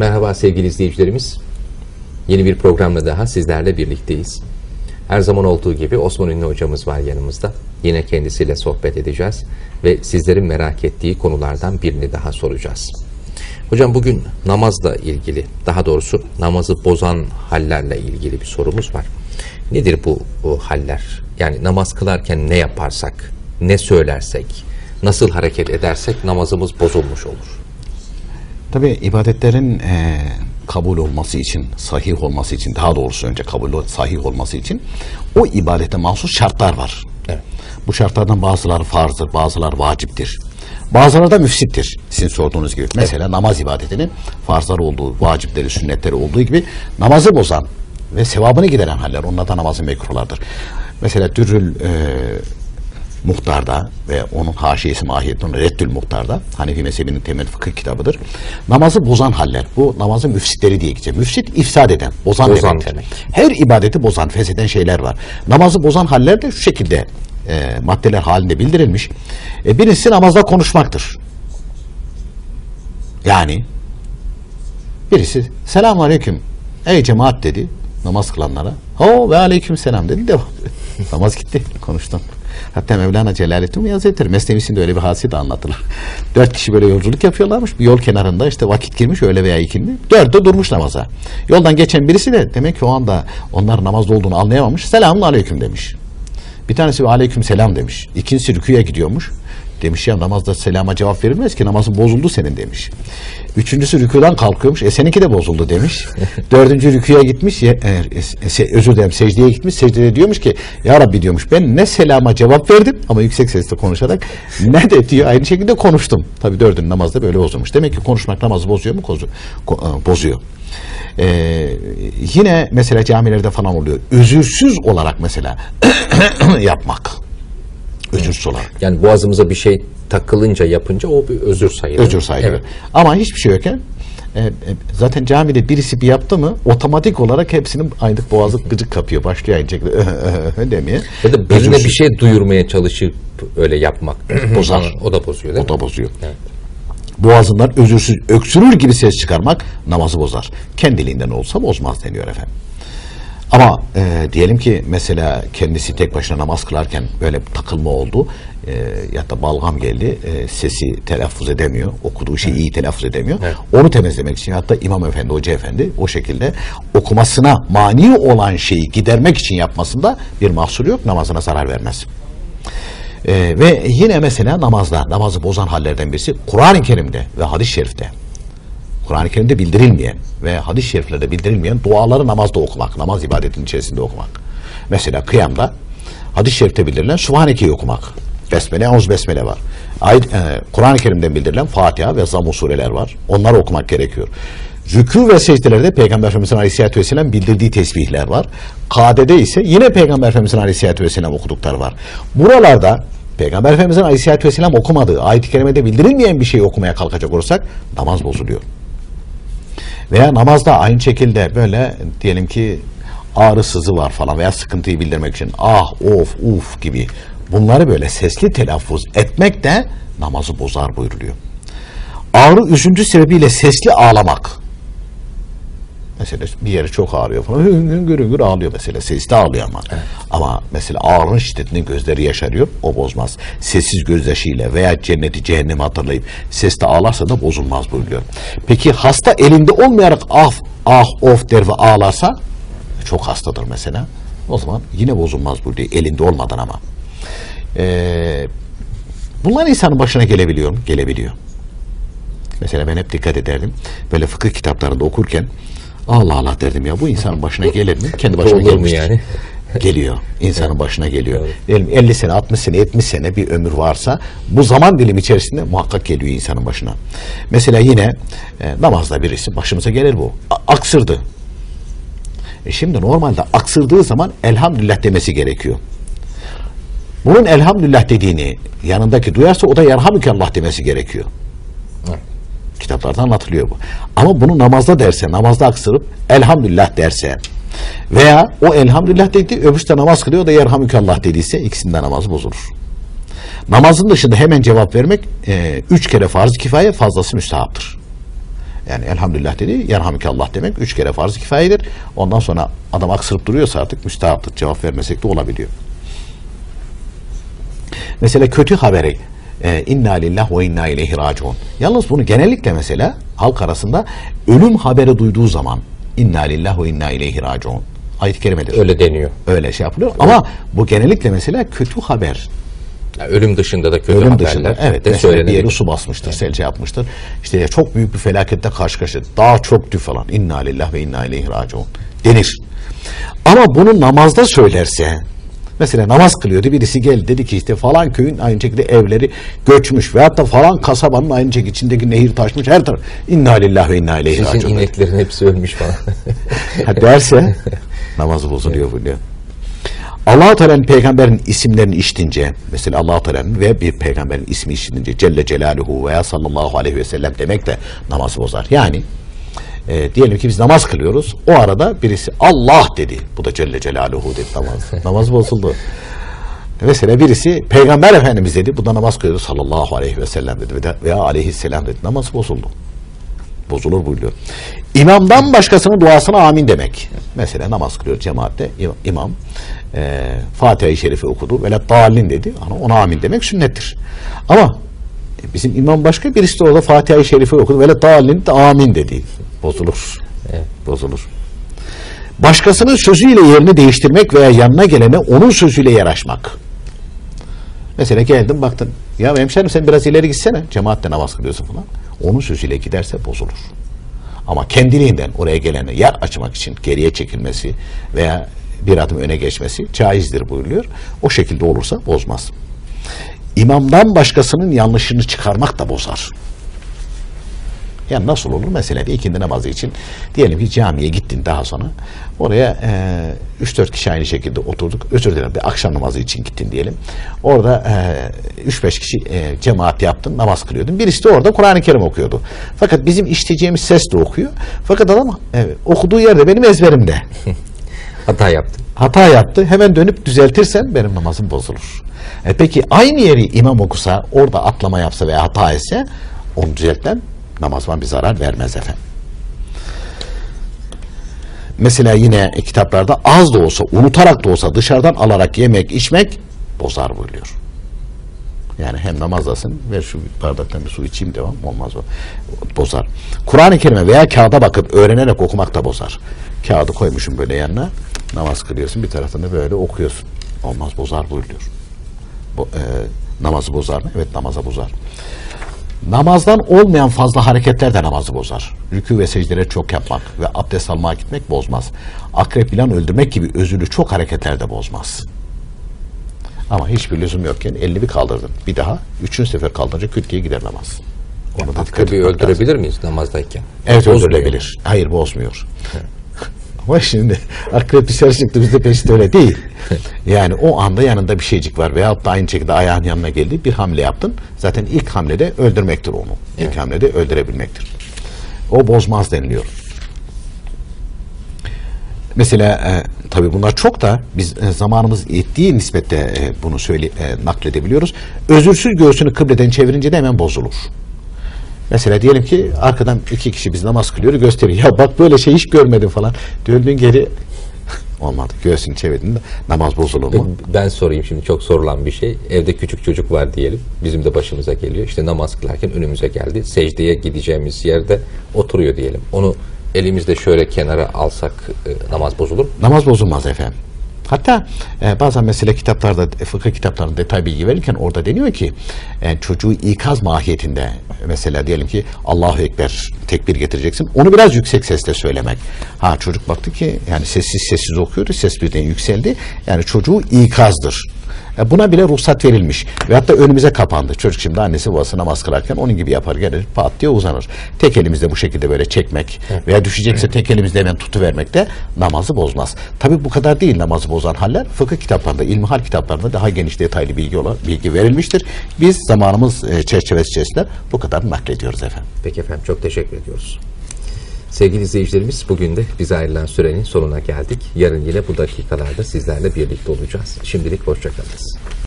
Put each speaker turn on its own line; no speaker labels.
Merhaba sevgili izleyicilerimiz. Yeni bir programla daha sizlerle birlikteyiz. Her zaman olduğu gibi Osman Ünlü hocamız var yanımızda. Yine kendisiyle sohbet edeceğiz ve sizlerin merak ettiği konulardan birini daha soracağız. Hocam bugün namazla ilgili, daha doğrusu namazı bozan hallerle ilgili bir sorumuz var. Nedir bu haller? Yani namaz kılarken ne yaparsak, ne söylersek, nasıl hareket edersek namazımız bozulmuş olur?
Tabii ibadetlerin kabul olması için, sahih olması için, daha doğrusu önce sahih olması için o ibadete mahsus şartlar var.
Evet.
Bu şartlardan bazıları farzdır, bazıları vaciptir. Bazıları da müfsittir, sizin sorduğunuz gibi. Mesela namaz ibadetinin farzları olduğu, vacipleri, sünnetleri olduğu gibi namazı bozan ve sevabını gideren haller, onlar da namazın mekruhlardır. Mesela Dürrül Muhtar'da ve onun haşiyesi mahiyetinde Reddül Muhtar'da, Hanefi mezhebinin temel fıkıh kitabıdır. Namazı bozan haller, bu namazın müfsitleri diye geçer. Müfsit ifsad eden, bozan demek. Her ibadeti bozan, fesheden şeyler var. Namazı bozan haller de şu şekilde maddeler halinde bildirilmiş. Birincisi namazda konuşmaktır. Yani birisi selamun aleyküm ey cemaat dedi namaz kılanlara. O ve aleyküm selam dedi, devam. Namaz gitti, konuştum. Hatta Mevlana Celaleddin Hazretleri Mesnevisinde öyle bir hadise de anlatılır. 4 kişi böyle yolculuk yapıyorlarmış. Bir yol kenarında işte vakit girmiş, öğle veya ikindi. 4 de durmuş namaza. Yoldan geçen birisi de demek ki o anda onlar namazda olduğunu anlayamamış. Selamun aleyküm demiş. Bir tanesi aleyküm selam demiş. İkincisi rüküye gidiyormuş. Demiş ya namazda selama cevap verilmez ki, namazın bozuldu senin demiş. Üçüncüsü rüküden kalkıyormuş. Seninki de bozuldu demiş. Dördüncü rüküye gitmiş. Özür dilerim, secdeye gitmiş. Secdede diyormuş ki ya Rabbi diyormuş, ben ne selama cevap verdim ama yüksek sesle konuşarak, ne de diyor aynı şekilde konuştum. Tabii dördüncü namazda böyle bozulmuş. Demek ki konuşmak namazı bozuyor mu? Bozuyor. Yine mesela camilerde falan oluyor. Özürsüz olarak mesela yapmak. Özürsüz olarak.
Yani boğazımıza bir şey takılınca, yapınca o bir özür sayılır.
Özür sayılır. Evet. Ama hiçbir şey yokken zaten camide birisi bir yaptı mı otomatik olarak hepsinin aynı boğazı gıcık kapıyor. Başlıyor aynı şekilde demeye.
Ya da birine bir şey duyurmaya çalışıp öyle yapmak.
Bozar.
O da bozuyor değil mi?
O da bozuyor.
Evet.
Boğazından özürsüz, öksürür gibi ses çıkarmak namazı bozar. Kendiliğinden olsa bozmaz deniyor efendim. Ama diyelim ki mesela kendisi tek başına namaz kılarken böyle takılma oldu ya da balgam geldi, sesi telaffuz edemiyor, okuduğu şeyi iyi telaffuz edemiyor. Evet. Onu temizlemek için hatta imam efendi, hoca efendi o şekilde okumasına mani olan şeyi gidermek için yapmasında bir mahsur yok, namazına zarar vermez. Ve yine mesela namazı bozan hallerden birisi Kur'an-ı Kerim'de ve hadis-i şerifte. Kur'an-ı Kerim'de bildirilmeyen ve hadis-i şeriflerde bildirilmeyen duaları namazda okumak, namaz ibadetinin içerisinde okumak. Mesela kıyamda hadis-i şerifte bildirilen Sübhaneke'yi okumak. Besmele, Eûz Besmele var. Kur'an-ı Kerim'den bildirilen Fatiha ve Zamm-ı sureler var. Onları okumak gerekiyor. Rükû ve secdelerde Peygamber Efendimiz'in Aleyhisselatü Vesselam bildirdiği tesbihler var. Kadede ise yine Peygamber Efendimiz'in Aleyhisselatü Vesselam okudukları var. Buralarda Peygamber Efendimiz'in Aleyhisselatü Vesselam okumadığı, ayet-i kerimede bildirilmeyen bir şeyi okumaya kalkacak olursak namaz bozuluyor. Veya namazda aynı şekilde böyle diyelim ki ağrı sızı var falan veya sıkıntıyı bildirmek için ah, of, uf gibi bunları böyle sesli telaffuz etmek de namazı bozar buyuruluyor. Ağrı üzüntü sebebiyle sesli ağlamak. Mesela bir yeri çok ağrıyor falan, hüngür hüngür ağlıyor mesela, sesli ağlıyor ama. Evet. Ama mesela ağrının şiddetini gözleri yaşarıyor, o bozmaz. Sessiz gözyaşıyla veya cenneti cehennemi hatırlayıp sesli ağlarsa da bozulmaz buyuruyor. Peki hasta elinde olmayarak ah of der ve ağlarsa, çok hastadır mesela, o zaman yine bozulmaz buyuruyor, elinde olmadan ama. Bunlar insanın başına gelebiliyor. Mesela ben hep dikkat ederdim, böyle fıkıh kitaplarında okurken Allah Allah derdim ya, bu insanın başına gelir mi? Kendi başına gelmiştir. Yani? Geliyor. İnsanın başına geliyor. Diyelim 50 sene, 60 sene, 70 sene bir ömür varsa bu zaman dilimi içerisinde muhakkak geliyor insanın başına. Mesela yine namazda birisi başımıza gelir bu. Aksırdı. Şimdi normalde aksırdığı zaman elhamdülillah demesi gerekiyor. Bunun elhamdülillah dediğini yanındaki duyarsa o da yerhamdülillah demesi gerekiyor. Kitaplarda anlatılıyor bu. Ama bunu namazda derse, namazda aksırıp elhamdülillah derse veya o elhamdülillah dedi, öbürsü de namaz kılıyor, o da yerhamdülillah dediyse ikisinde namazı bozulur. Namazın dışında hemen cevap vermek 3 kere farz-ı kifaye, fazlası müstehaptır. Yani elhamdülillah dedi, yerhamdülillah demek 3 kere farz-ı kifayedir. Ondan sonra adam aksırıp duruyorsa artık müstahaptır. Cevap vermesek de olabiliyor. Mesela kötü haberi inna lillahi ve inna ileyhi raciun. Yalnız bunu genellikle mesela halk arasında ölüm haberi duyduğu zaman inna lillahi ve inna ileyhi raciun ayet-i kerimedir.
Öyle deniyor.
Öyle şey yapılıyor. Evet. Ama bu genellikle mesela kötü haber.
Yani ölüm dışında da kötü
ölüm
haberler.
Dışında, evet. Mesela bir yeri su basmıştır, evet. Selce yapmıştır. İşte çok büyük bir felakette karşı karşıya. Daha çöktü falan. İnna lillahi ve inna ileyhi raciun denir. Ama bunu namazda söylerse, mesela namaz kılıyordu, birisi geldi dedi ki işte falan köyün aynı şekilde evleri göçmüş veyahut da falan kasabanın aynı şekilde içindeki nehir taşmış, her taraf inna lillahi ve inna ileyhi raciun.
Sizin ineklerin hepsi ölmüş falan.
Derse namazı bozuluyor bu diyor. Allah-u Teala'nın peygamberin isimlerini işitince, mesela Allah-u Teala'nın ve bir peygamberin ismi işitince Celle Celaluhu veya sallallahu aleyhi ve sellem demek de namazı bozar. Yani diyelim ki biz namaz kılıyoruz. O arada birisi Allah dedi. Bu da Celle Celaluhu dedi namaz. Namaz bozuldu. Mesela birisi Peygamber Efendimiz dedi. Bu da namaz kılıyordu. Sallallahu aleyhi ve sellem dedi. Veya aleyhisselam dedi. Namaz bozuldu. Bozulur buyuruyor. İmamdan başkasının duasına amin demek. Mesela namaz kılıyor cemaatte. İmam Fatiha-i Şerifi okudu. Ve dallin dedi. Ona amin demek sünnettir. Ama bizim imam başka, birisi de orada Fatiha-i Şerifi okudu. Ve dallin de amin dedi. Bozulur. Evet. Bozulur. Başkasının sözüyle yerini değiştirmek veya yanına gelene onun sözüyle yaraşmak. Mesela geldin baktın. Ya hemşerim sen biraz ileri gitsene. Cemaatle namaz kılıyorsun falan. Onun sözüyle giderse bozulur. Ama kendiliğinden oraya gelene yer açmak için geriye çekilmesi veya bir adım öne geçmesi caizdir buyuruyor. O şekilde olursa bozmaz. İmamdan başkasının yanlışını çıkarmak da bozar. Yani nasıl olur? Mesela bir ikindi namazı için diyelim ki camiye gittin, daha sonra oraya 3-4 kişi aynı şekilde oturduk. Özür dilerim, bir akşam namazı için gittin diyelim. Orada 3-5 kişi cemaat yaptın, namaz kılıyordun. Birisi de orada Kur'an-ı Kerim okuyordu. Fakat bizim işiteceğimiz sesle okuyor. Fakat adam okuduğu yerde benim ezberimde. Hata yaptı. Hemen dönüp düzeltirsen benim namazım bozulur. Peki aynı yeri imam okusa, orada atlama yapsa veya hata etse onu düzeltmem. Namazıma bir zarar vermez efendim. Mesela yine kitaplarda az da olsa, unutarak da olsa dışarıdan alarak yemek, içmek bozar buyuruyor. Yani hem namazdasın, ver şu bardaktan bir su içeyim, devam olmaz o. Bozar. Kur'an-ı Kerim'e veya kağıda bakıp öğrenerek okumak da bozar. Kağıdı koymuşum böyle yanına, namaz kılıyorsun, bir taraftan da böyle okuyorsun. Olmaz, bozar buyuruyor. Namazı bozar mı? Evet, namaza bozar. Namazdan olmayan fazla hareketler de namazı bozar. Rükû ve secdeleri çok yapmak ve abdest almaya gitmek bozmaz. Akrep ilan öldürmek gibi özürlü çok hareketler de bozmaz. Ama hiçbir lüzum yokken elini bir kaldırdın. Bir daha 3. sefer kaldırınca küt diye gider namaz.
Onu da akrebi öldürebilir miyiz namazdayken?
Evet, öldürülebilir. Hayır, bozmuyor. Ama şimdi akrep dışarı çıktı, bizde peşte öyle değil. Yani o anda yanında bir şeycik var veyahut da aynı şekilde ayağın yanına geldi, bir hamle yaptın. Zaten ilk hamlede öldürmektir onu. İlk evet. Hamlede öldürebilmektir. O bozmaz deniliyor. Mesela tabii bunlar çok da biz zamanımız yettiği nispette bunu nakledebiliyoruz. Özürsüz göğsünü kıbleden çevirince de hemen bozulur. Mesela diyelim ki arkadan 2 kişi biz namaz kılıyoruz, gösteriyor. Ya bak böyle şey hiç görmedim falan. Döndün geri olmadı. Göğsünü çevirdin de namaz bozulur mu?
Ben sorayım şimdi, çok sorulan bir şey. Evde küçük çocuk var diyelim. Bizim de başımıza geliyor. İşte namaz kılarken önümüze geldi. Secdeye gideceğimiz yerde oturuyor diyelim. Onu elimizde şöyle kenara alsak namaz bozulur mu?
Namaz bozulmaz efendim. Hatta bazen mesela kitaplarda, fıkıh kitaplarında detay bilgi verirken orada deniyor ki çocuğu ikaz mahiyetinde, mesela diyelim ki Allahu Ekber tekbir getireceksin, onu biraz yüksek sesle söylemek. Çocuk baktı ki yani sessiz okuyordu, ses birden yükseldi. Yani çocuğu ikazdır. Buna bile ruhsat verilmiş. Ve hatta önümüze kapandı. Çocuk şimdi annesi babası namaz kılarken onun gibi yapar, gelir pat diye uzanır. Tek elimizde bu şekilde böyle çekmek veya düşecekse tek elimizde hemen tutuvermek de namazı bozmaz. Tabi bu kadar değil namazı bozan haller. Fıkıh kitaplarında, ilmihal kitaplarında daha geniş detaylı bilgi verilmiştir. Biz zamanımız çerçevesi içerisinde bu kadar naklediyoruz efendim.
Peki efendim, çok teşekkür ediyoruz. Sevgili izleyicilerimiz, bugün de bize ayrılan sürenin sonuna geldik. Yarın yine bu dakikalarda sizlerle birlikte olacağız. Şimdilik hoşça kalınız.